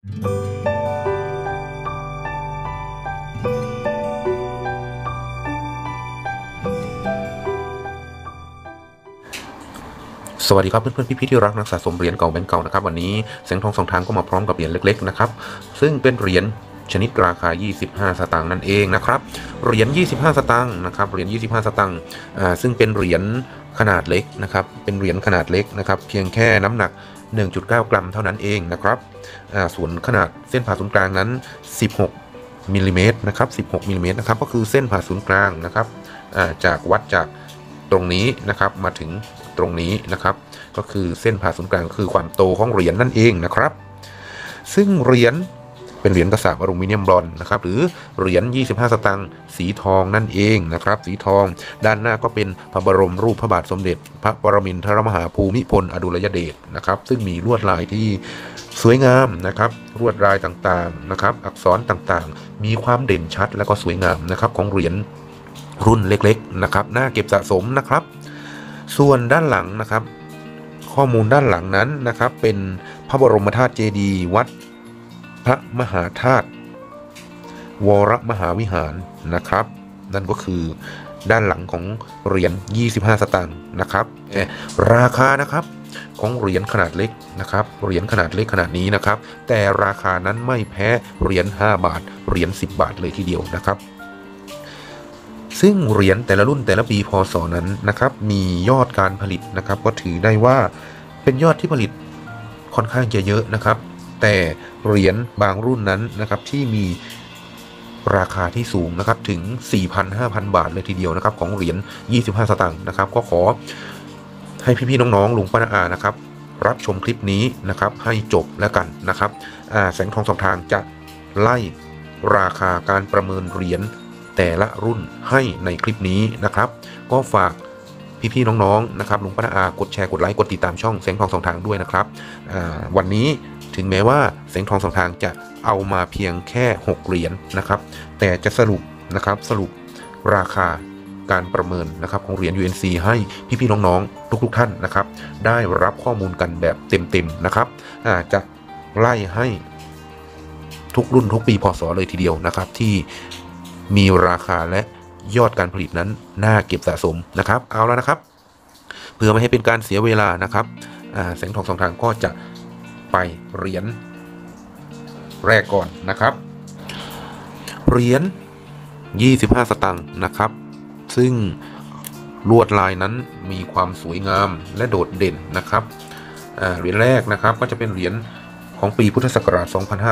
สวัสดีครับเพื่อนๆพี่ๆที่รักนักสะสมเหรียญเก่าแบงก์เก่านะครับวันนี้แสงทองสองทางก็มาพร้อมกับเหรียญเล็กๆนะครับซึ่งเป็นเหรียญชนิดราคา25สตางค์นั่นเองนะครับเหรียญ25สตางค์นะครับเหรียญ25สตางค์ซึ่งเป็นเหรียญขนาดเล็กนะครับเป็นเหรียญขนาดเล็กนะครับเพียงแค่น้ำหนัก 1.9 กรัมเท่านั้นเองนะครับส่วนขนาดเส้นผ่าศูนย์กลางนั้น16มิลลิเมตรนะครับ16มิลลิเมตรนะครับก็คือเส้นผ่าศูนย์กลางนะครับจากวัดจากตรงนี้นะครับมาถึงตรงนี้นะครับก็คือเส้นผ่าศูนย์กลางคือความโตของเหรียญนั่นเองนะครับซึ่งเหรียญเป็นเหรียญกระสาบอลูมิเนียมบรอนซ์นะครับหรือเหรียญ25สตางค์สีทองนั่นเองนะครับสีทองด้านหน้าก็เป็นพระบรมรูปพระบาทสมเด็จพระปรมินทรมหาภูมิพลอดุลยเดชนะครับซึ่งมีลวดลายที่สวยงามนะครับลวดลายต่างๆนะครับอักษรต่างๆมีความเด่นชัดและก็สวยงามนะครับของเหรียญรุ่นเล็กๆนะครับน่าเก็บสะสมนะครับส่วนด้านหลังนะครับข้อมูลด้านหลังนั้นนะครับเป็นพระบรมธาตุเจดีย์วัดพระมหาธาตุวรมหาวิหารนะครับนั่นก็คือด้านหลังของเหรียญ25สตางค์นะครับราคานะครับของเหรียญขนาดเล็กนะครับเหรียญขนาดเล็กขนาดนี้นะครับแต่ราคานั้นไม่แพ้เหรียญ5บาทเหรียญ10บาทเลยทีเดียวนะครับซึ่งเหรียญแต่ละรุ่นแต่ละปีพ.ศ.นั้นนะครับมียอดการผลิตนะครับก็ถือได้ว่าเป็นยอดที่ผลิตค่อนข้างจะเยอะนะครับแต่เหรียญบางรุ่นนั้นนะครับที่มีราคาที่สูงนะครับถึง 4,000-5,000 บาทเลยทีเดียวนะครับของเหรียญ25สตางค์นะครับก็ขอให้พี่ๆน้องๆลุงป้าน้าอานะครับรับชมคลิปนี้นะครับให้จบแล้วกันนะครับแสงทองสองทางจะไล่ราคาการประเมินเหรียญแต่ละรุ่นให้ในคลิปนี้นะครับก็ฝากพี่ๆน้องๆนะครับลุงป้าน้าอากดแชร์กดไลค์กดติดตามช่องแสงทองสองทางด้วยนะครับวันนี้ถึงแม้ว่าแสงทองสองทางจะเอามาเพียงแค่6เหรียญนะครับแต่จะสรุปนะครับสรุปราคาการประเมินนะครับของเหรียญ UNC ให้พี่ๆน้องๆทุกๆท่านนะครับได้รับข้อมูลกันแบบเต็มๆนะครับจะไล่ให้ทุกรุ่นทุกปีพ.ศ.เลยทีเดียวนะครับที่มีราคาและยอดการผลิตนั้นน่าเก็บสะสมนะครับเอาแล้วนะครับเพื่อไม่ให้เป็นการเสียเวลานะครับแสงทองสองทางก็จะไปเหรียญแรกก่อนนะครับเหรียญ25สตางค์นะครับซึ่งลวดลายนั้นมีความสวยงามและโดดเด่นนะครับเหรียญแรกนะครับก็จะเป็นเหรียญของปีพุทธศักราช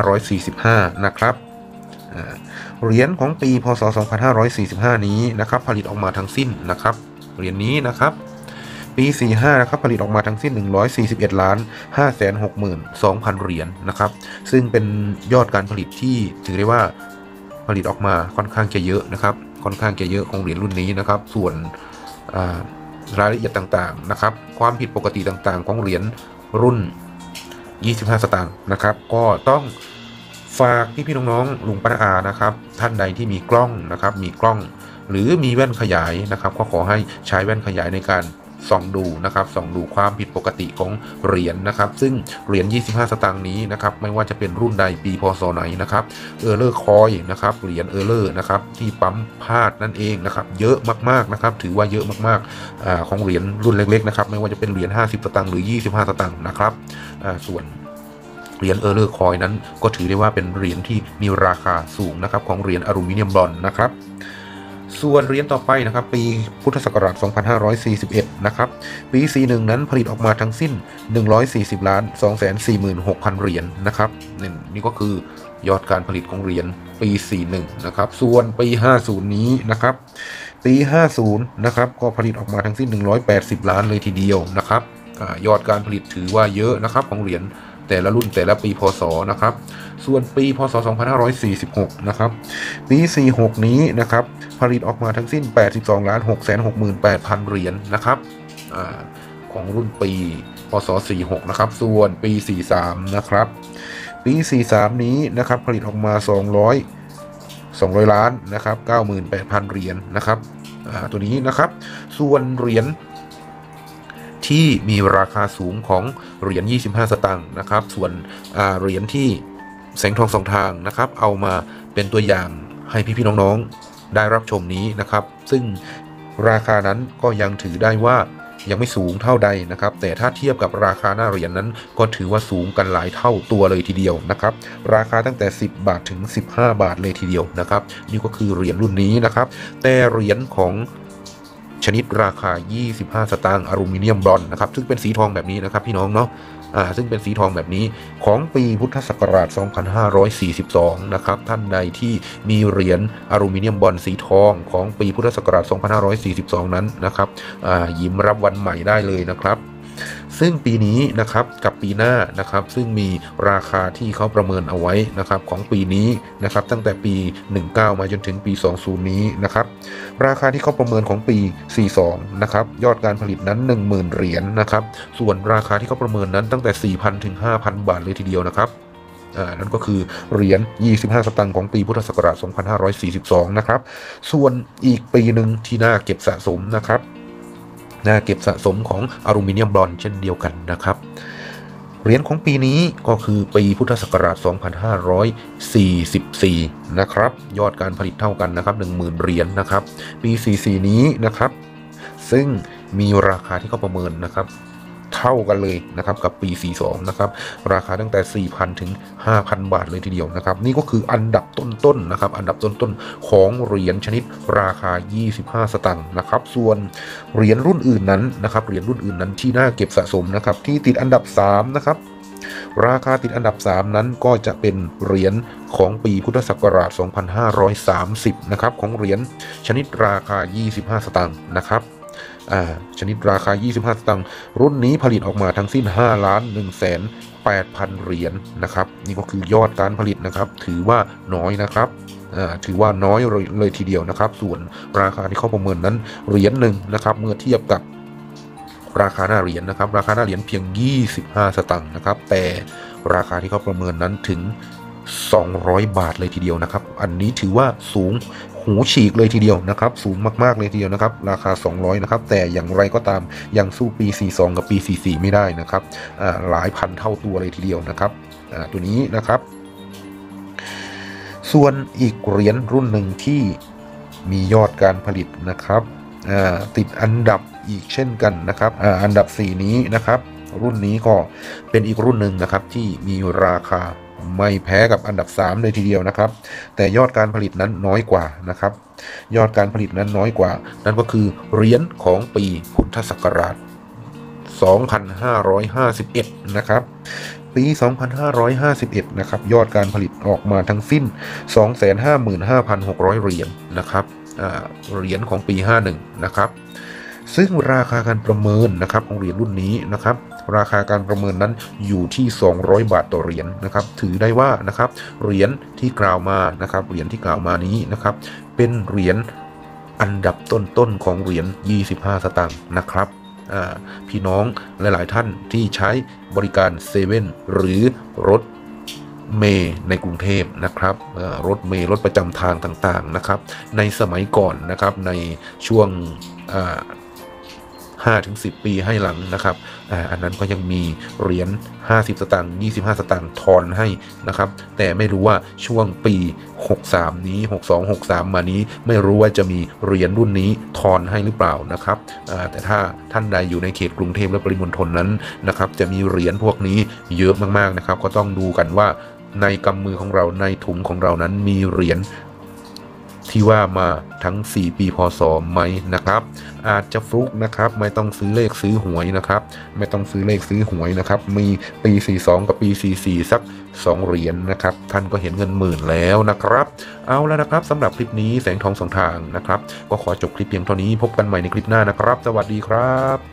2545นะครับเหรียญของปีพ.ศ. 2545นี้นะครับผลิตออกมาทั้งสิ้นนะครับเหรียญนี้นะครับปี45นะครับผลิตออกมาทั้งสิ้น141,562,000 เหรียญนะครับซึ่งเป็นยอดการผลิตที่ถือได้ว่าผลิตออกมาค่อนข้างจะเยอะนะครับค่อนข้างจะเยอะของเหรียญรุ่นนี้นะครับส่วนรายละเอียดต่างๆนะครับความผิดปกติต่างๆของเหรียญรุ่น25สตางค์นะครับก็ต้องฝากพี่ๆน้องๆลุงป้าน้าอานะครับท่านใดที่มีกล้องนะครับมีกล้องหรือมีแว่นขยายนะครับก็ขอให้ใช้แว่นขยายในการส่องดูนะครับส่องดูความผิดปกติของเหรียญนะครับซึ่งเหรียญ25สตางค์นี้นะครับไม่ว่าจะเป็นรุ่นใดปีพ.ศ.ไหนนะครับเออร์เลอร์คอยนะครับเหรียญเออร์เลอร์นะครับที่ปั๊มพลาดนั่นเองนะครับเยอะมากๆนะครับถือว่าเยอะมากๆของเหรียญรุ่นเล็กๆนะครับไม่ว่าจะเป็นเหรียญ50สตางค์หรือ25สตางค์นะครับส่วนเหรียญเออร์เลอร์คอยนั้นก็ถือได้ว่าเป็นเหรียญที่มีราคาสูงนะครับของเหรียญอลูมิเนียมบรอนซ์นะครับส่วนเหรียญต่อไปนะครับปีพุทธศักราช2541นะครับปี41นั้นผลิตออกมาทั้งสิ้น140,246,000 เหรียญนะครับนี่ก็คือยอดการผลิตของเหรียญปี41นะครับส่วนปี50นี้นะครับปี50นะครับก็ผลิตออกมาทั้งสิ้น180ล้านเลยทีเดียวนะครับยอดการผลิตถือว่าเยอะนะครับของเหรียญแต่ละรุ่นแต่ละปีพ.ศ.นะครับส่วนปีพ.ศ. 2546นะครับปี46นี้นะครับผลิตออกมาทั้งสิ้น82,668,000 เหรียญนะครับของรุ่นปีพ.ศ. 46นะครับส่วนปี43นะครับปี43นี้นะครับผลิตออกมา200ล้านนะครับ 98,000 เหรียญนะครับตัวนี้นะครับส่วนเหรียญที่มีราคาสูงของเหรียญ25สตางค์นะครับส่วนเหรียญที่แสงทองสองทางนะครับเอามาเป็นตัวอย่างให้พี่ๆน้องๆได้รับชมนี้นะครับซึ่งราคานั้นก็ยังถือได้ว่ายังไม่สูงเท่าใดนะครับแต่ถ้าเทียบกับราคาหน้าเหรียญนั้นก็ถือว่าสูงกันหลายเท่าตัวเลยทีเดียวนะครับราคาตั้งแต่10 บาทถึง15 บาทเลยทีเดียวนะครับนี่ก็คือเหรียญรุ่นนี้นะครับแต่เหรียญของชนิดราคา25 สตางค์อลูมิเนียมบรอนซ์นะครับซึ่งเป็นสีทองแบบนี้นะครับพี่น้องเนาะซึ่งเป็นสีทองแบบนี้ของปีพุทธศักราช 2542 นะครับท่านใดที่มีเหรียญอลูมิเนียมบรอนซ์สีทองของปีพุทธศักราช 2542 นั้นนะครับยิ้มรับวันใหม่ได้เลยนะครับซึ่งปีนี้นะครับกับปีหน้านะครับซึ่งมีราคาที่เขาประเมินเอาไว้นะครับของปีนี้นะครับตั้งแต่ปี 19 มาจนถึงปี 20 นี้นะครับราคาที่เขาประเมินของปี 42 นะครับยอดการผลิตนั้น 10,000 เหรียญนะครับส่วนราคาที่เขาประเมินนั้นตั้งแต่ 4,000 ถึง 5,000 บาทเลยทีเดียวนะครับนั่นก็คือเหรียญ25 สตางค์ของปีพุทธศักราช 2542 นะครับส่วนอีกปีหนึ่งที่น่าเก็บสะสมนะครับน่าเก็บสะสมของอลูมิเนียมบรอนซ์เช่นเดียวกันนะครับเหรียญของปีนี้ก็คือปีพุทธศักราช 2544 นะครับยอดการผลิตเท่ากันนะครับ 10,000 เหรียญนะครับปี 44 นี้นะครับซึ่งมีราคาที่เขาประเมินนะครับเท่ากันเลยนะครับกับปี 42 นะครับราคาตั้งแต่ 4,000 ถึง 5,000 บาทเลยทีเดียวนะครับนี่ก็คืออันดับต้นๆนะครับอันดับต้นๆของเหรียญชนิดราคา 25 สตางค์นะครับส่วนเหรียญรุ่นอื่นนั้นนะครับเหรียญรุ่นอื่นนั้นที่น่าเก็บสะสมนะครับที่ติดอันดับ 3 นะครับราคาติดอันดับ 3 นั้นก็จะเป็นเหรียญของปีพุทธศักราช 2530 นะครับของเหรียญชนิดราคา 25 สตางค์นะครับชนิดราคา 25 สตางค์รุ่นนี้ผลิตออกมาทั้งสิ้น 5,108,000 เหรียญนะครับนี่ก็คือยอดการผลิตนะครับถือว่าน้อยนะครับถือว่าน้อยเลยทีเดียวนะครับส่วนราคาที่เขาประเมินนั้นเหรียญหนึ่งนะครับเมื่อเทียบกับราคาหน้าเหรียญนะครับราคาหน้าเหรียญเพียง 25 สตางค์นะครับแต่ราคาที่เขาประเมินนั้นถึง 200 บาทเลยทีเดียวนะครับอันนี้ถือว่าสูงหูฉีกเลยทีเดียวนะครับสูงมากๆเลยทีเดียวนะครับราคา200นะครับแต่อย่างไรก็ตามยังสู้ปี 42 กับปี 44 ไม่ได้นะครับหลายพันเท่าตัวเลยทีเดียวนะครับตัวนี้นะครับส่วนอีกเหรียญรุ่นหนึ่งที่มียอดการผลิตนะครับติดอันดับอีกเช่นกันนะครับอันดับ 4 นี้นะครับรุ่นนี้ก็เป็นอีกรุ่นหนึ่งนะครับที่มีราคาไม่แพ้กับอันดับ 3 เลยทีเดียวนะครับแต่ยอดการผลิตนั้นน้อยกว่านะครับยอดการผลิตนั้นน้อยกว่านั่นก็คือเหรียญของปีพุทธศักราช 2551 นะครับปี 2551 นะครับยอดการผลิตออกมาทั้งสิ้น 255,600 เหรียญนะครับเหรียญของปี 51 นะครับซึ่งราคาการประเมินนะครับของเหรียญรุ่นนี้นะครับราคาการประเมินนั้นอยู่ที่200 บาทต่อเหรียญนะครับถือได้ว่านะครับเหรียญที่กล่าวมานะครับเหรียญที่กล่าวมานี้นะครับเป็นเหรียญอันดับต้นๆของเหรียญ25 สตางค์นะครับพี่น้องหลายๆท่านที่ใช้บริการเซเว่นหรือรถเมล์ในกรุงเทพนะครับรถเมล์รถประจำทางต่างๆนะครับในสมัยก่อนนะครับในช่วง5-10 ปีให้หลังนะครับอันนั้นก็ยังมีเหรียญ50 สตางค์25 สตางค์ทอนให้นะครับแต่ไม่รู้ว่าช่วงปี63นี้62-63มานี้ไม่รู้ว่าจะมีเหรียญรุ่นนี้ทอนให้หรือเปล่านะครับแต่ถ้าท่านใดอยู่ในเขตกรุงเทพและปริมณฑลนั้นนะครับจะมีเหรียญพวกนี้เยอะมากๆนะครับก็ต้องดูกันว่าในกำมือของเราในถุงของเรานั้นมีเหรียญที่ว่ามาทั้ง4 ปีพศไหมนะครับอาจจะฟลุกนะครับไม่ต้องซื้อเลขซื้อหวยนะครับไม่ต้องซื้อเลขซื้อหวยนะครับมีปี 42 กับปี 44 สัก2 เหรียญนะครับท่านก็เห็นเงินหมื่นแล้วนะครับเอาแล้วนะครับสำหรับคลิปนี้แสงทองสองทางนะครับก็ขอจบคลิปเพียงเท่านี้พบกันใหม่ในคลิปหน้านะครับสวัสดีครับ